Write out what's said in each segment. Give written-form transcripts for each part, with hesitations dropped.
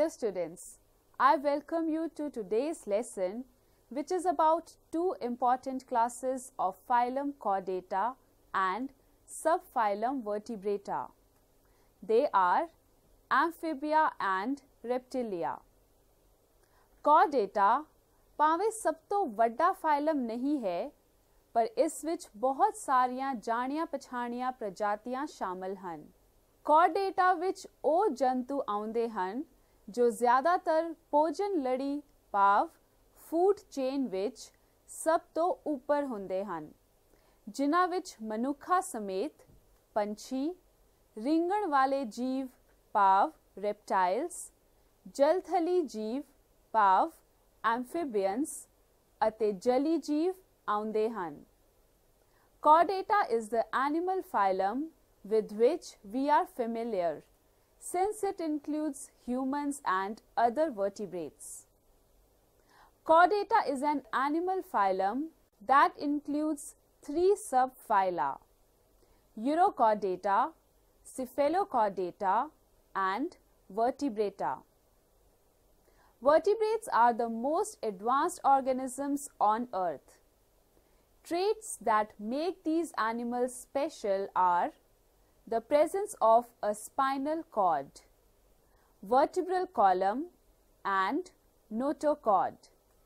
Dear students, I welcome you to today's lesson, which is about two important classes of phylum Chordata and subphylum Vertebrata. They are Amphibia and Reptillia. Chordata ਭਾਵੇਂ ਸਭ ਤੋਂ ਵੱਡਾ ਫਾਈਲਮ ਨਹੀਂ ਹੈ, ਪਰ ਇਸ ਵਿੱਚ ਬਹੁਤ ਸਾਰੀਆਂ ਜਾਣੀਆਂ ਪਛਾਣੀਆਂ ਪ੍ਰਜਾਤੀਆਂ ਸ਼ਾਮਲ ਹਨ। Chordata ਵਿੱਚ ਉਹ ਜੰਤੂ ਆਉਂਦੇ ਹਨ ਜੋ ਜ਼ਿਆਦਾਤਰ ਭੋਜਨ ਲੜੀ ਭਾਵ ਫੂਡ ਚੇਨ ਵਿੱਚ ਸਭ ਤੋਂ ਉੱਪਰ ਹੁੰਦੇ ਹਨ, ਜਿਨ੍ਹਾਂ ਵਿੱਚ ਮਨੁੱਖਾਂ ਸਮੇਤ ਪੰਛੀ, ਰਿੰਗਣ ਵਾਲੇ ਜੀਵ ਭਾਵ reptiles, ਜਲਥਲੀ ਜੀਵ ਭਾਵ amphibians ਅਤੇ ਜਲੀ ਜੀਵ ਆਉਂਦੇ ਹਨ। Chordata is the animal phylum with which we are familiar, since it includes humans and other vertebrates. Chordata is an animal phylum that includes three subphyla: Urochordata, Cephalochordata, and Vertebrata. Vertebrates are the most advanced organisms on Earth. Traits that make these animals special are the presence of a spinal cord, vertebral column, and notochord.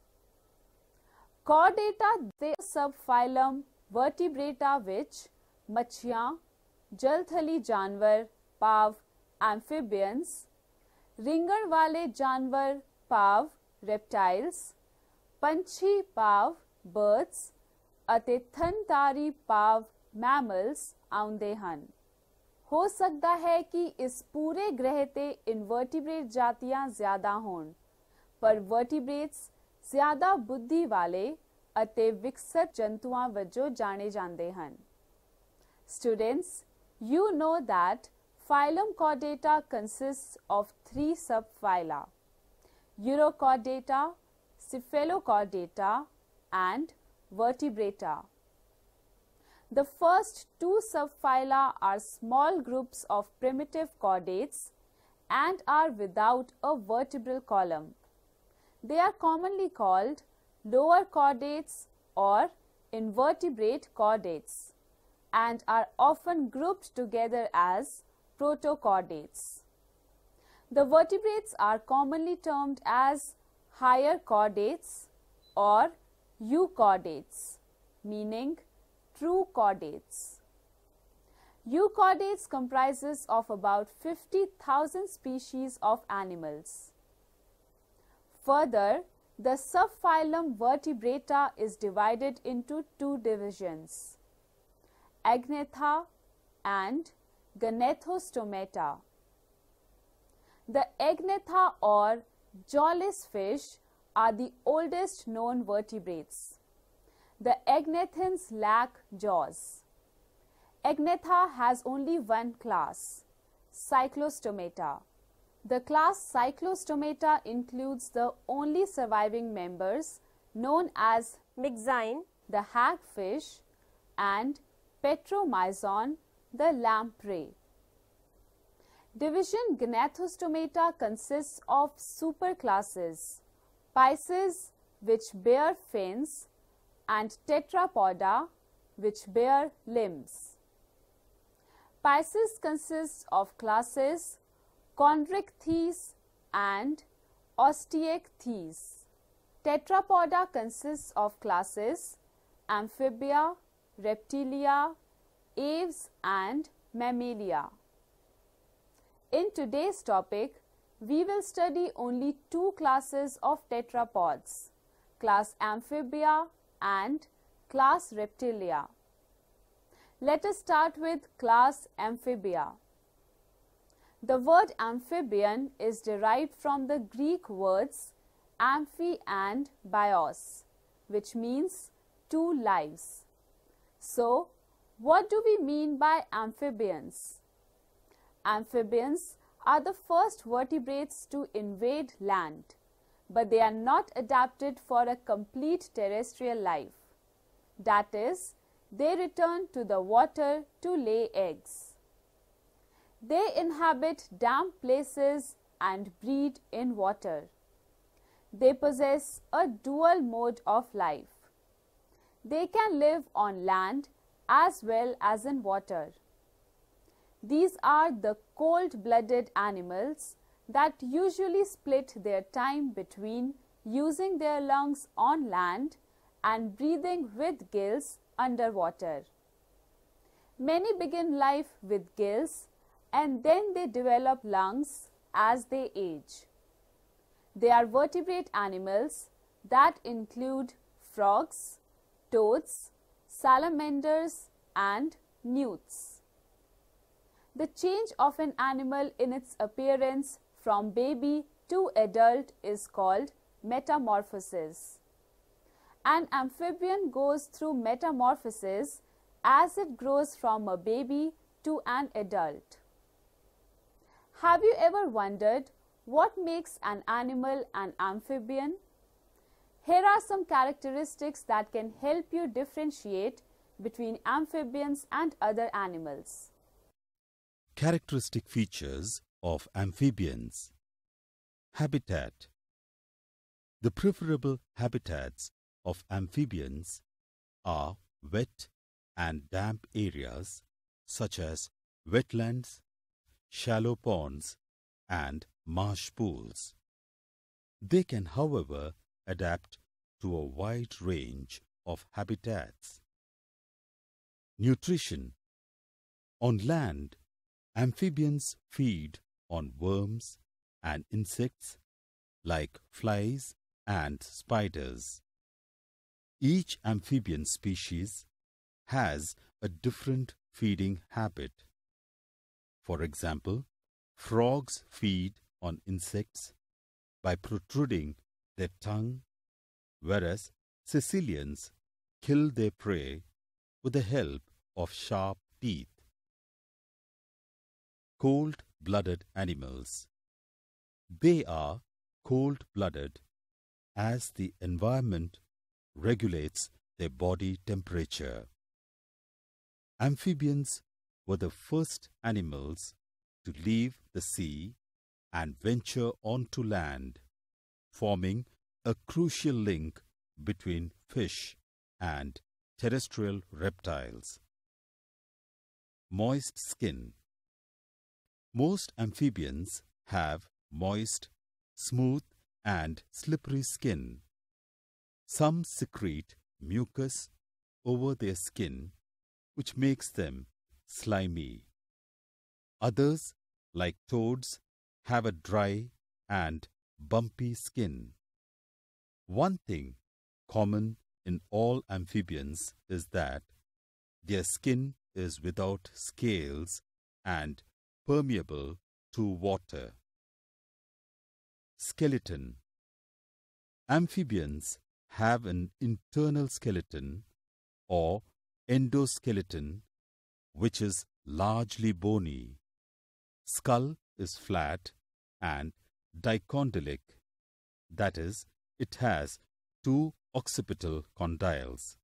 Chordata ਦੇ subphylum Vertebrata ਵਿੱਚ ਮੱਛੀਆਂ, ਜਲਥਲੀ ਜਾਨਵਰ ਭਾਵ amphibians, ਰਿੰਗਣ ਵਾਲੇ ਜਾਨਵਰ ਭਾਵ reptiles, ਪੰਛੀ ਭਾਵ birds ਅਤੇ ਥਣਧਾਰੀ ਭਾਵ mammals ਆਉਂਦੇ ਹਨ। ਹੋ ਸਕਦਾ ਹੈ ਕਿ ਇਸ ਪੂਰੇ ਗ੍ਰਹਿ ਤੇ ਇਨਵਰਟੀਬ੍ਰੇਟ ਜਾਤੀਆਂ ਜ਼ਿਆਦਾ ਹੋਣ, ਪਰ ਵਰਟੀਬ੍ਰੇਟਸ ਜ਼ਿਆਦਾ ਬੁੱਧੀ ਵਾਲੇ ਅਤੇ ਵਿਕਸਤ ਜੰਤੂਆਂ ਵਜੋਂ ਜਾਣੇ ਜਾਂਦੇ ਹਨ। Students, you know that phylum Chordata consists of three subphyla: Urochordata, Cephalochordata, and Vertebrata. The first two subphyla are small groups of primitive chordates and are without a vertebral column. They are commonly called lower chordates or invertebrate chordates and are often grouped together as protochordates. The vertebrates are commonly termed as higher chordates or euchordates, meaning true chordates. Euchordates comprises of about 50,000 species of animals. Further, the subphylum Vertebrata is divided into two divisions: Agnatha and Gnethostomata. The Agnatha or jawless fish are the oldest known vertebrates. The agnathans lack jaws. Agnatha has only one class, Cyclostomata. The class Cyclostomata includes the only surviving members known as Myxine, the hagfish, and Petromyzon, the lamprey. Division Gnethostomata consists of superclasses: Pisces, which bear fins, and Tetrapoda, which bear limbs. Pisces consists of classes Chondrichthyes and Osteichthyes. Tetrapoda consists of classes Amphibia, Reptillia, Aves, and Mammalia. In today's topic, we will study only two classes of tetrapods, class Amphibia and class Reptillia. Let us start with class Amphibia. The word amphibian is derived from the Greek words amphi and bios, which means two lives. So, what do we mean by amphibians? Amphibians are the first vertebrates to invade land, but they are not adapted for a complete terrestrial life. That is, they return to the water to lay eggs. They inhabit damp places and breed in water. They possess a dual mode of life. They can live on land as well as in water. These are the cold-blooded animals that usually split their time between using their lungs on land and breathing with gills underwater. Many begin life with gills and then they develop lungs as they age. They are vertebrate animals that include frogs, toads, salamanders, and newts. The change of an animal in its appearance from baby to adult is called metamorphosis. An amphibian goes through metamorphosis as it grows from a baby to an adult. Have you ever wondered what makes an animal an amphibian? Here are some characteristics that can help you differentiate between amphibians and other animals. Characteristic features of amphibians. Habitat. The preferable habitats of amphibians are wet and damp areas such as wetlands, shallow ponds, and marsh pools. They can, however, adapt to a wide range of habitats. Nutrition. On land, amphibians feed on worms and insects like flies and spiders. Each amphibian species has a different feeding habit. For example, frogs feed on insects by protruding their tongue, whereas caecilians kill their prey with the help of sharp teeth. Cold-blooded animals. They are cold-blooded as the environment regulates their body temperature. Amphibians were the first animals to leave the sea and venture onto land, forming a crucial link between fish and terrestrial reptiles. Moist skin. Most amphibians have moist, smooth and slippery skin. Some secrete mucus over their skin, which makes them slimy. Others, like toads, have a dry and bumpy skin. One thing common in all amphibians is that their skin is without scales and permeable to water. Skeleton. Amphibians have an internal skeleton or endoskeleton which is largely bony. Skull is flat and dicondylic, that is, it has two occipital condyles.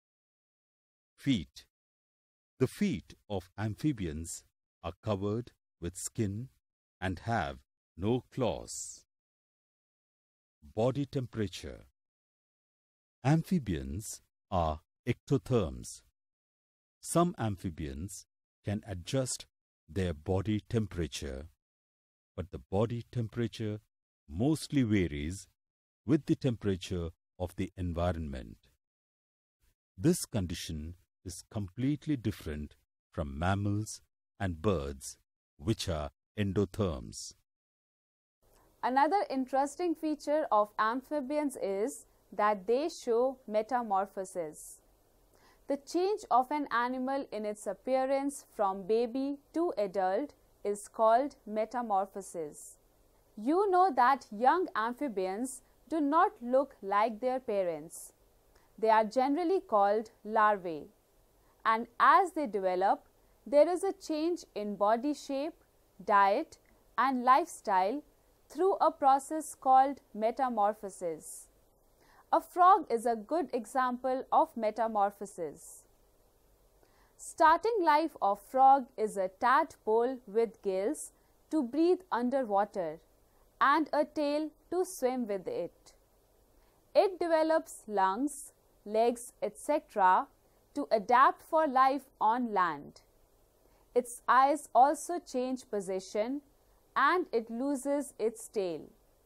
Feet. The feet of amphibians are covered with skin and have no claws. Body temperature. Amphibians are ectotherms. Some amphibians can adjust their body temperature, but the body temperature mostly varies with the temperature of the environment. This condition is completely different from mammals and birds, which are endotherms. Another interesting feature of amphibians is that they show metamorphosis. The change of an animal in its appearance from baby to adult is called metamorphosis. You know that young amphibians do not look like their parents. They are generally called larvae. And as they develop, there is a change in body shape, diet, and lifestyle through a process called metamorphosis. A frog is a good example of metamorphosis. Starting life of frog is a tadpole with gills to breathe underwater and a tail to swim with it. It develops lungs, legs, etc. to adapt for life on land. Its eyes also change position and it loses its tail.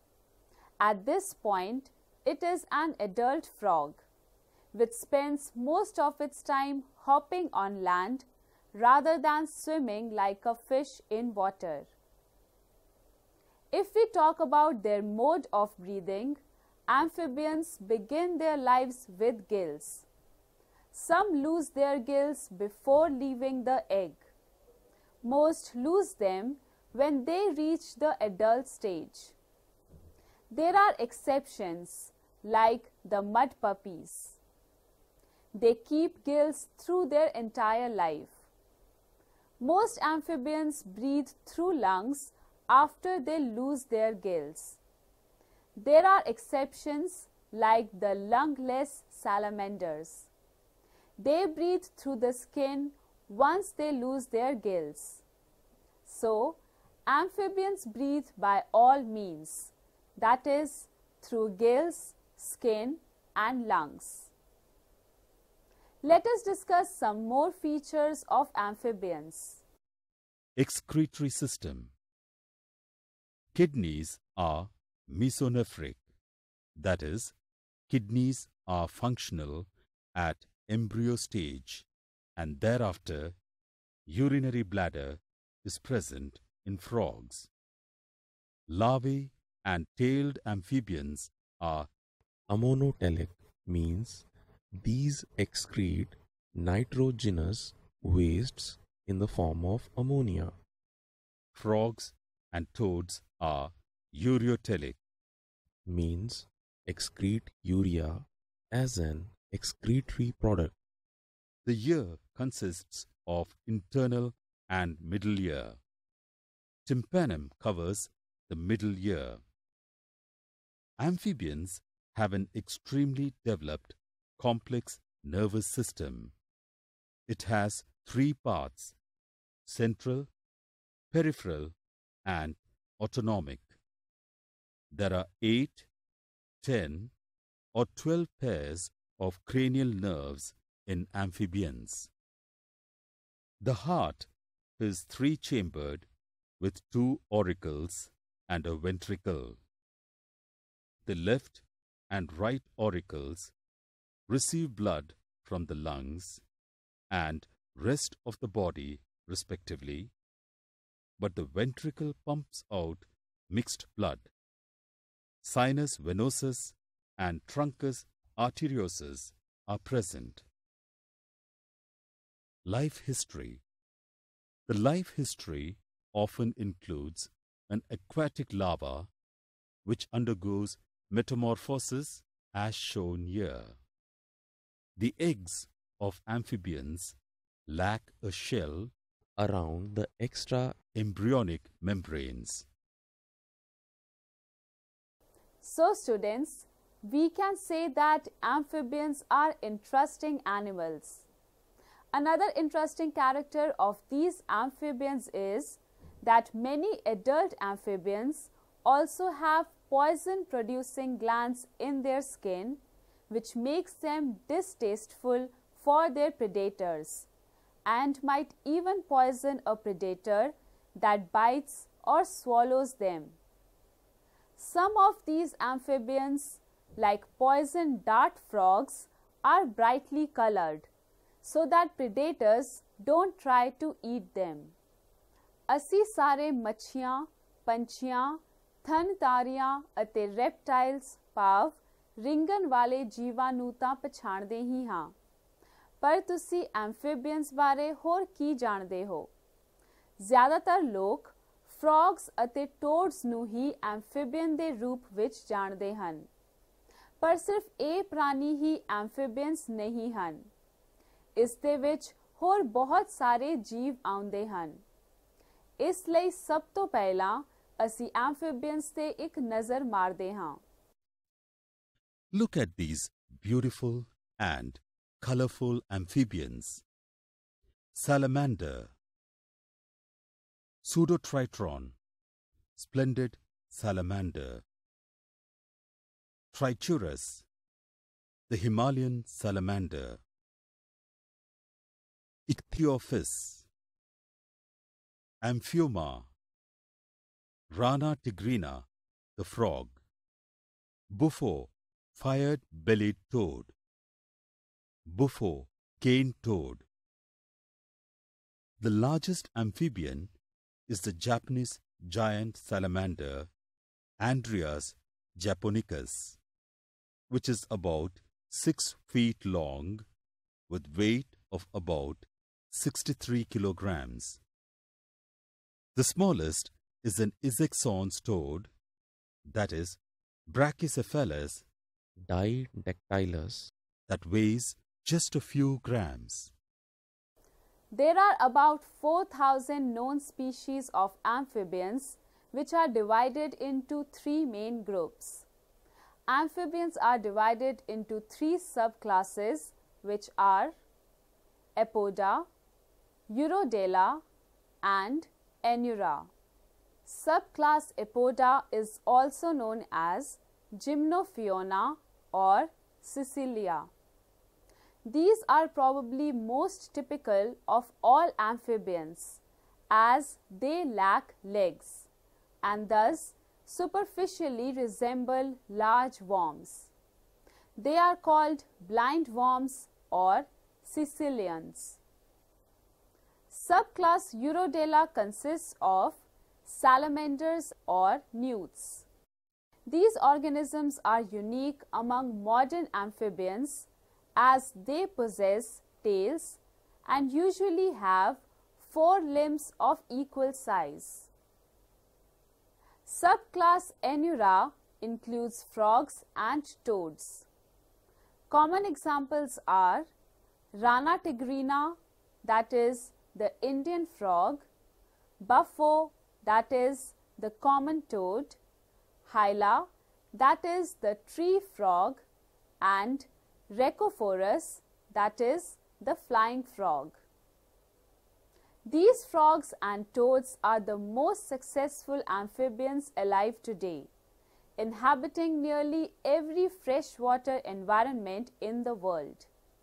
At this point, it is an adult frog, which spends most of its time hopping on land rather than swimming like a fish in water. If we talk about their mode of breathing, amphibians begin their lives with gills. Some lose their gills before leaving the egg. Most lose them when they reach the adult stage. There are exceptions like the mud puppies. They keep gills through their entire life. Most amphibians breathe through lungs after they lose their gills. There are exceptions like the lungless salamanders. They breathe through the skin once they lose their gills. So, amphibians breathe by all means, that is, through gills, skin and lungs. Let us discuss some more features of amphibians. Excretory system. Kidneys are mesonephric, that is, kidneys are functional at embryo stage and thereafter urinary bladder is present in frogs. Larvae and tailed amphibians are ammonotelic, means these excrete nitrogenous wastes in the form of ammonia. frogs and toads are ureotelic, Means excrete urea as an excretory product. The ear consists of internal and middle ear. Tympanum covers the middle ear. Amphibians have an extremely developed complex nervous system. It has 3 parts: central, peripheral and autonomic. There are 8, 10 or 12 pairs of cranial nerves in amphibians. The heart is 3-chambered with 2 auricles and a ventricle. The left and right auricles receive blood from the lungs and rest of the body respectively, but the ventricle pumps out mixed blood. Sinus venosus and truncus arteriosus are present. Life history. The life history often includes an aquatic larva which undergoes metamorphosis as shown here. The eggs of amphibians lack a shell Around the extra embryonic membranes. So students, we can say that amphibians are interesting animals. Another interesting character of these amphibians is that many adult amphibians also have poison-producing glands in their skin, which makes them distasteful for their predators and might even poison a predator that bites or swallows them. Some of these amphibians, like poison dart frogs, are brightly colored so that predators don't try to eat them. ਅਸੀਂ ਸਾਰੇ ਮੱਛੀਆਂ, ਪੰਛੀਆਂ, ਥਣਧਾਰੀਆਂ ਅਤੇ reptiles ਭਾਵ ਰਿੰਗਣ ਵਾਲੇ ਜੀਵਾਂ ਨੂੰ ਤਾਂ ਪਛਾਣਦੇ ਹੀ ਹਾਂ, ਪਰ ਤੁਸੀਂ ਐਂਫੀਬੀਅਨਸ ਬਾਰੇ ਹੋਰ ਕੀ ਜਾਣਦੇ ਹੋ? ਜ਼ਿਆਦਾਤਰ ਲੋਕ ਫਰੌਗਸ ਅਤੇ ਟੋਡਸ ਨੂੰ ਹੀ ਐਂਫੀਬੀਅਨ ਦੇ ਰੂਪ ਵਿੱਚ ਜਾਣਦੇ ਹਨ, ਪਰ ਸਿਰਫ ਇਹ ਪ੍ਰਾਣੀ ਹੀ ਐਂਫੀਬੀਅਨਸ ਨਹੀਂ ਹਨ। ਇਸ ਦੇ ਵਿੱਚ ਹੋਰ ਬਹੁਤ ਸਾਰੇ ਜੀਵ ਆਉਂਦੇ ਹਨ। ਇਸ ਲਈ ਸਭ ਤੋਂ ਪਹਿਲਾਂ ਅਸੀਂ ਐਂਫੀਬੀਅਨਸ ਤੇ ਇੱਕ ਨਜ਼ਰ ਮਾਰਦੇ ਹਾਂ। Look at these beautiful and colorful amphibians. Salamander, Pseudotritron, splendid salamander. Trichuris, the Himalayan salamander. Ichthyophis. Amphioma. Rana tigrina, the frog. Buffo, fire-bellied toad. Buffo, cane toad. The largest amphibian is the Japanese giant salamander, Andreas japonicus, which is about 6 feet long with weight of about 63 kilograms. The smallest is an Isaacsson's toad, that is Brachycephalus Didactylus, that weighs just a few grams. There are about 4,000 known species of amphibians which are divided into 3 main groups. Amphibians are divided into 3 subclasses which are Apoda, Urodela and Anura. Subclass Apoda is also known as Gymnophiona or Sicilia. These are probably most typical of all amphibians as they lack legs and thus superficially resemble large worms. They are called blind worms or Sicilians. Subclass Urodela consists of salamanders or newts. These organisms are unique among modern amphibians as they possess tails and usually have 4 limbs of equal size. Subclass Anura includes frogs and toads. Common examples are Rana tigrina, that is the Indian frog, Buffo, that is the common toad, Hyla, that is the tree frog, and Rhecophorus, that is the flying frog. These frogs and toads are the most successful amphibians alive today, inhabiting nearly every freshwater environment in the world.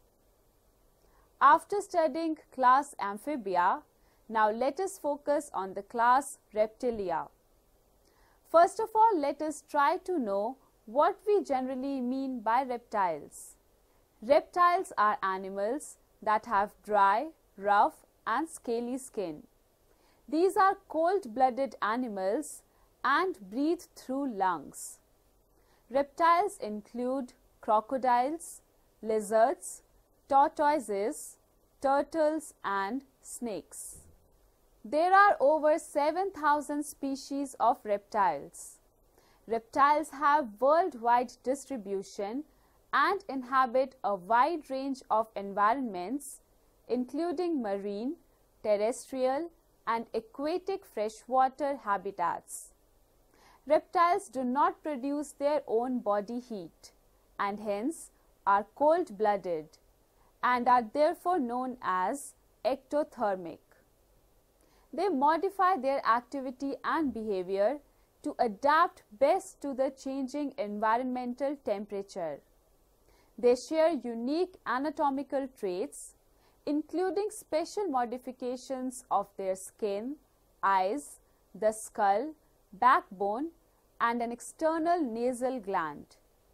After studying class Amphibia, now let us focus on the class Reptilia. First of all, let us try to know what we generally mean by reptiles. Reptiles are animals that have dry, rough and scaly skin. These are cold-blooded animals and breathe through lungs. Reptiles include crocodiles, lizards, tortoises, turtles and snakes. There are over 7,000 species of reptiles. Reptiles have worldwide distribution and inhabit a wide range of environments including marine, terrestrial and aquatic freshwater habitats. Reptiles do not produce their own body heat and hence are cold-blooded and are therefore known as ectothermic. They modify their activity and behavior to adapt best to the changing environmental temperature. They share unique anatomical traits, including special modifications of their skin, eyes, the skull, backbone, and an external nasal gland.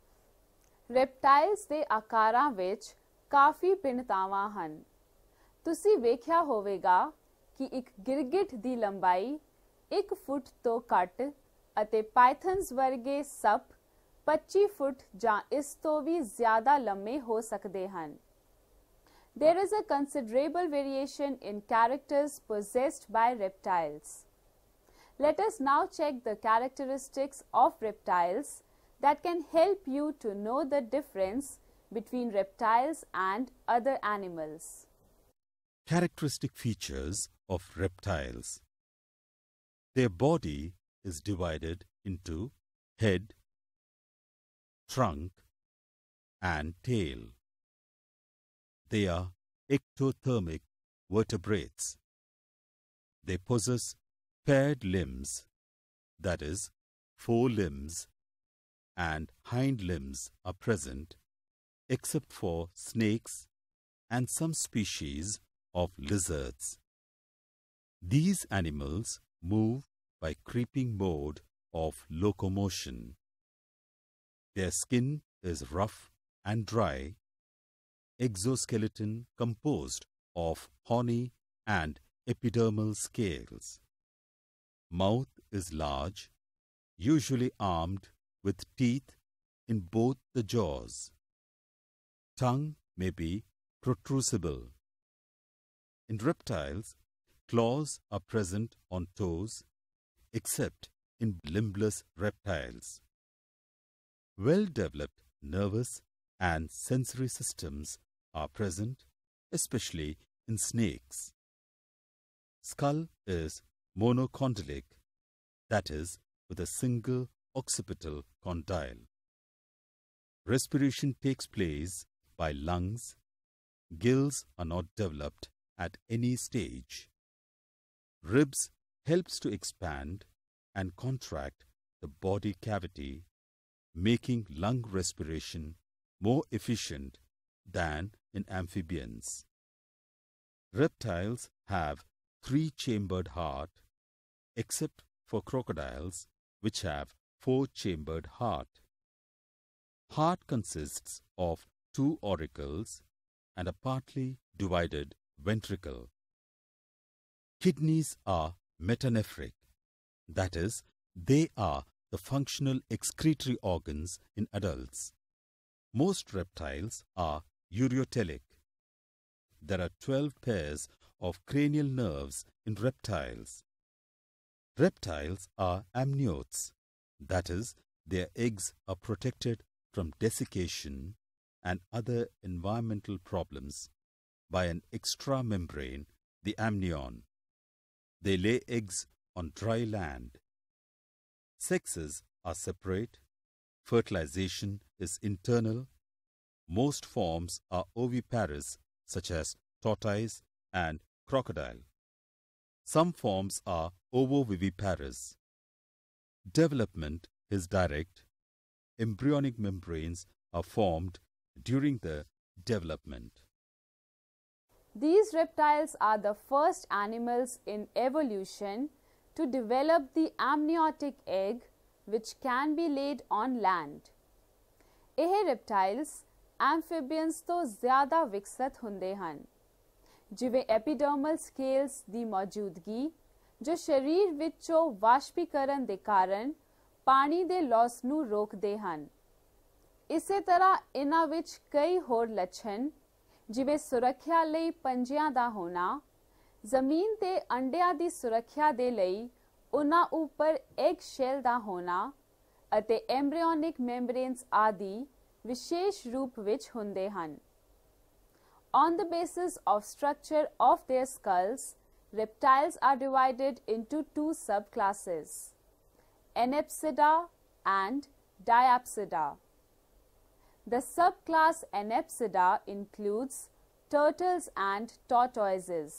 Reptiles ਦੇ ਆਕਾਰਾਂ ਵਿੱਚ ਕਾਫੀ ਭਿੰਨਤਾਵਾਂ ਹਨ। ਤੁਸੀਂ ਵੇਖਿਆ ਹੋਵੇਗਾ ਕਿ ਇੱਕ ਗਿਰਗਿਟ ਦੀ ਲੰਬਾਈ 1 ਫੁੱਟ ਤੋਂ ਘੱਟ ਅਤੇ ਪਾਇਥਨਸ ਵਰਗੇ ਸੱਪ 25 ਫੁੱਟ ਜਾਂ ਇਸ ਤੋਂ ਵੀ ਜ਼ਿਆਦਾ ਲੰਮੇ ਹੋ ਸਕਦੇ ਹਨ। There is a considerable variation in characters possessed by reptiles. Let us now check the characteristics of reptiles that can help you to know the difference between reptiles and other animals. Characteristic features of reptiles. Their body is divided into head, trunk, and tail. They are ectothermic vertebrates. They possess paired limbs, that is, forelimbs and hind limbs are present, except for snakes and some species of lizards. These animals move by creeping mode of locomotion. Their skin is rough and dry, exoskeleton composed of horny and epidermal scales. Mouth is large, usually armed with teeth in both the jaws. Tongue may be protrusible. In reptiles, claws are present on toes, except in limbless reptiles. Well-developed nervous and sensory systems are present, especially in snakes. Skull is monocondylic, that is, with a single occipital condyle. Respiration takes place by lungs. Gills are not developed at any stage. Ribs helps to expand and contract the body cavity, making lung respiration more efficient than in amphibians. Reptiles have three-chambered heart, except for crocodiles, which have four-chambered heart. Heart consists of two auricles and a partly divided ventricle. Kidneys are metanephric, that is, they are the functional excretory organs in adults. Most reptiles are ureotelic. There are 12 pairs of cranial nerves in reptiles. Reptiles are amniotes, that is, their eggs are protected from desiccation and other environmental problems by an extra membrane, the amnion. They lay eggs on dry land. Sexes are separate. Fertilization is internal. Most forms are oviparous, such as tortoise and crocodile. Some forms are ovoviviparous. Development is direct. Embryonic membranes are formed during the development. These reptiles are the first animals in evolution to develop the amniotic egg, which can be laid on land. ਇਹ reptiles amphibians ਤੋਂ ਜ਼ਿਆਦਾ ਵਿਕਸਿਤ ਹੁੰਦੇ ਹਨ, ਜਿਵੇਂ ਐਪੀਡਰਮਲ scales ਦੀ ਮੌਜੂਦਗੀ, ਜੋ ਸਰੀਰ ਵਿੱਚੋਂ ਵਾਸ਼ਪੀਕਰਨ ਦੇ ਕਾਰਨ ਪਾਣੀ ਦੇ ਲਾਸ ਨੂੰ ਰੋਕਦੇ ਹਨ। ਇਸੇ ਤਰ੍ਹਾਂ ਇਹਨਾਂ ਵਿੱਚ ਕਈ ਹੋਰ ਲੱਛਣ, ਜਿਵੇਂ ਸੁਰੱਖਿਆ ਲਈ ਪੰਜਿਆਂ ਦਾ ਹੋਣਾ, ਜ਼ਮੀਨ ਤੇ ਅੰਡਿਆਂ ਦੀ ਸੁਰੱਖਿਆ ਦੇ ਲਈ ਉਹਨਾਂ ਉੱਪਰ ਐਗ ਸ਼ੈਲ ਦਾ ਹੋਣਾ ਅਤੇ ਐਮਬ੍ਰਿਓਨਿਕ ਮੈਂਬਰੇਨਸ ਆਦਿ ਵਿਸ਼ੇਸ਼ ਰੂਪ ਵਿੱਚ ਹੁੰਦੇ ਹਨ। On the basis of structure of their skulls, reptiles are divided into two subclasses, Anapsida and Diapsida. The subclass Anapsida includes turtles and tortoises.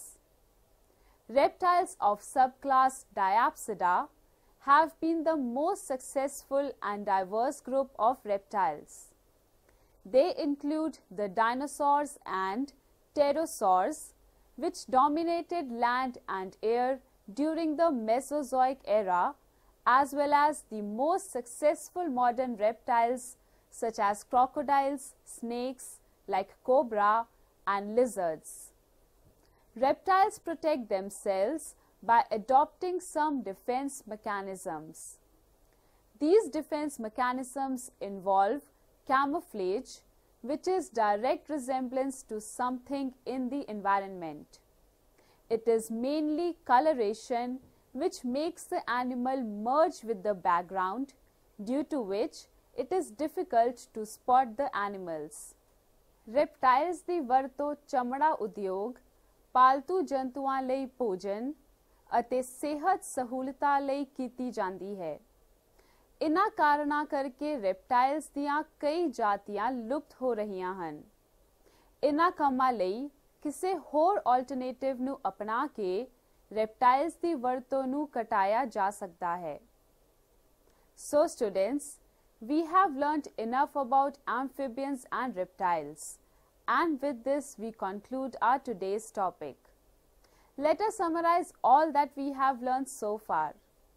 Reptiles of subclass Diapsida have been the most successful and diverse group of reptiles. They include the dinosaurs and pterosaurs, which dominated land and air during the Mesozoic era, as well as the most successful modern reptiles such as crocodiles, snakes like cobra, and lizards. Reptiles protect themselves by adopting some defense mechanisms. These defense mechanisms involve camouflage, which is direct resemblance to something in the environment. It is mainly coloration, which makes the animal merge with the background, due to which it is difficult to spot the animals. Reptiles ਦੀ ਵਰਤੋਂ ਚਮੜਾ ਉਦਯੋਗ, ਪਾਲਤੂ ਜੰਤੂਆਂ ਲਈ ਭੋਜਨ ਅਤੇ ਸਿਹਤ ਸਹੂਲਤਾਂ ਲਈ ਕੀਤੀ ਜਾਂਦੀ ਹੈ। ਇਨ੍ਹਾਂ ਕਾਰਨਾਂ ਕਰਕੇ reptiles ਦੀਆਂ ਕਈ ਜਾਤੀਆਂ ਲੁਪਤ ਹੋ ਰਹੀਆਂ ਹਨ। ਇਨ੍ਹਾਂ ਕੰਮਾਂ ਲਈ ਕਿਸੇ ਹੋਰ ਆਲਟਰਨੇਟਿਵ ਨੂੰ ਅਪਣਾ ਕੇ reptiles ਦੀ ਵਰਤੋਂ ਨੂੰ ਘਟਾਇਆ ਜਾ ਸਕਦਾ ਹੈ। So students, we have learnt enough about amphibians and reptiles, and with this we conclude our today's topic. Let us summarize all that we have learnt so far.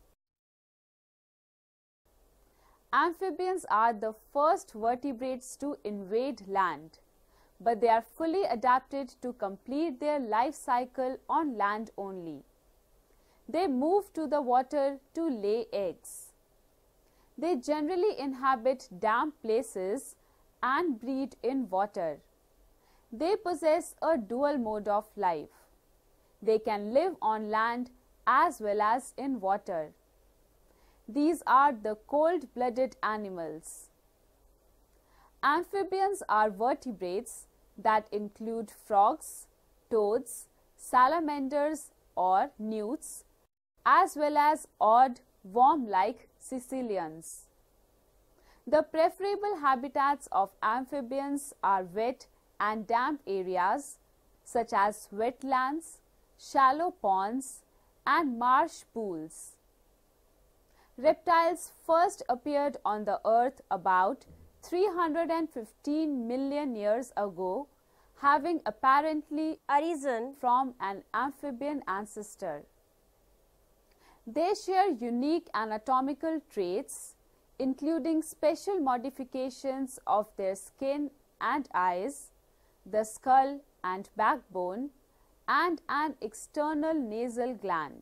Amphibians are the first vertebrates to invade land, but they are fully adapted to complete their life cycle on land only. They move to the water to lay eggs. They generally inhabit damp places and breed in water. They possess a dual mode of life. They can live on land as well as in water. These are the cold-blooded animals. Amphibians are vertebrates that include frogs, toads, salamanders or newts, as well as odd worm-like caecilians. The preferable habitats of amphibians are wet and damp areas such as wetlands, shallow ponds and marsh pools. Reptiles first appeared on the earth about 315 million years ago, having apparently arisen from an amphibian ancestor. They share unique anatomical traits, including special modifications of their skin and eyes, the skull and backbone, and an external nasal gland.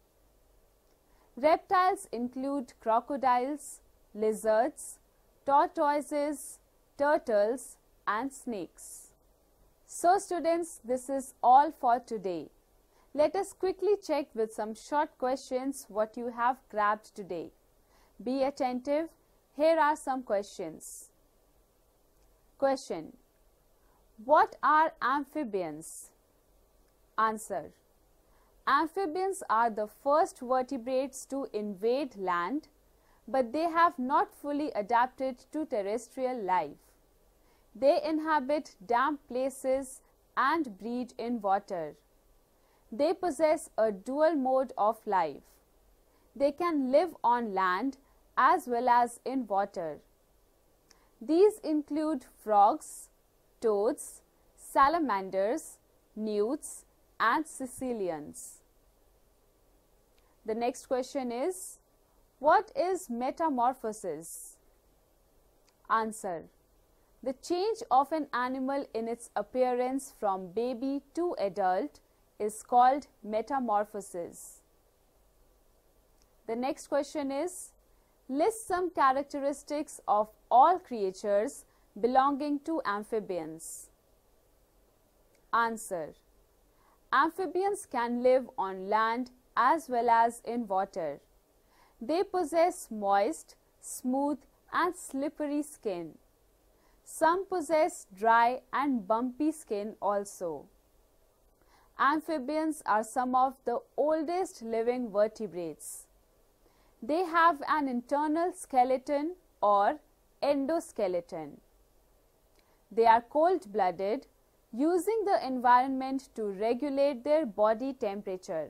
Reptiles include crocodiles, lizards, tortoises, turtles, and snakes. So students, this is all for today. Let us quickly check with some short questions what you have grabbed today. Be attentive. Here are some questions. Question: what are amphibians? Answer: amphibians are the first vertebrates to invade land, but they have not fully adapted to terrestrial life. They inhabit damp places and breed in water. They possess a dual mode of life. They can live on land as well as in water. These include frogs, toads, salamanders, newts, and caecilians. The next question is, what is metamorphosis? Answer: the change of an animal in its appearance from baby to adult is called metamorphosis. The next question is, list some characteristics of all creatures belonging to amphibians. Answer: amphibians can live on land as well as in water. They possess moist, smooth and slippery skin. Some possess dry and bumpy skin also. Amphibians are some of the oldest living vertebrates. They have an internal skeleton or endoskeleton. They are cold-blooded, using the environment to regulate their body temperature.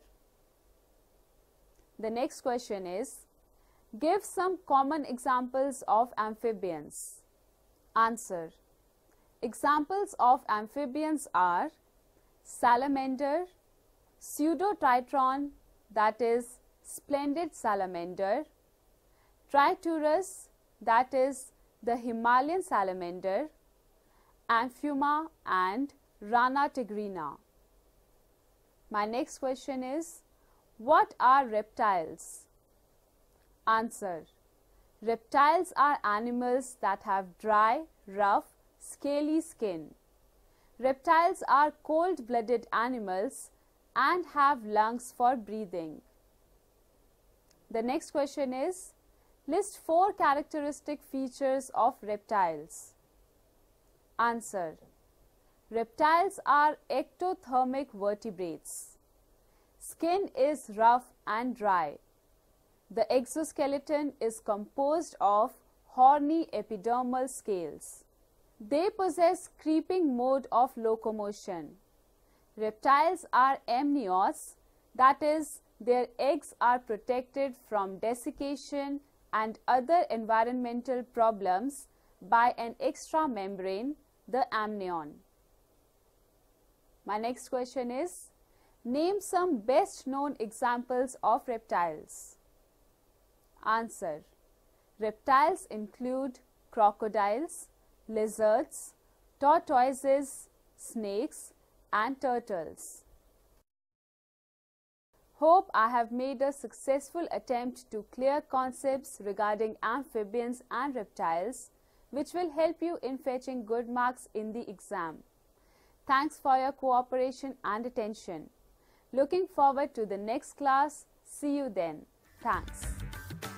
The next question is, give some common examples of amphibians. Answer: examples of amphibians are salamander, pseudotritron, that is splendid salamander, triturus, that is the Himalayan salamander, Amphibia and Rana tigrina. My next question is, what are reptiles? Answer: reptiles are animals that have dry, rough, scaly skin. Reptiles are cold-blooded animals and have lungs for breathing. The next question is, list 4 characteristic features of reptiles. Answer: reptiles are ectothermic vertebrates. Skin is rough and dry. The exoskeleton is composed of horny epidermal scales. They possess creeping mode of locomotion. Reptiles are amnios, that is, their eggs are protected from desiccation and other environmental problems by an extra membrane, the amnion. My next question is, name some best known examples of reptiles. Answer. Reptiles include crocodiles, lizards, tortoises, snakes and turtles. Hope I have made a successful attempt to clear concepts regarding amphibians and reptiles, which will help you in fetching good marks in the exam. Thanks for your cooperation and attention. Looking forward to the next class. See you then. Thanks.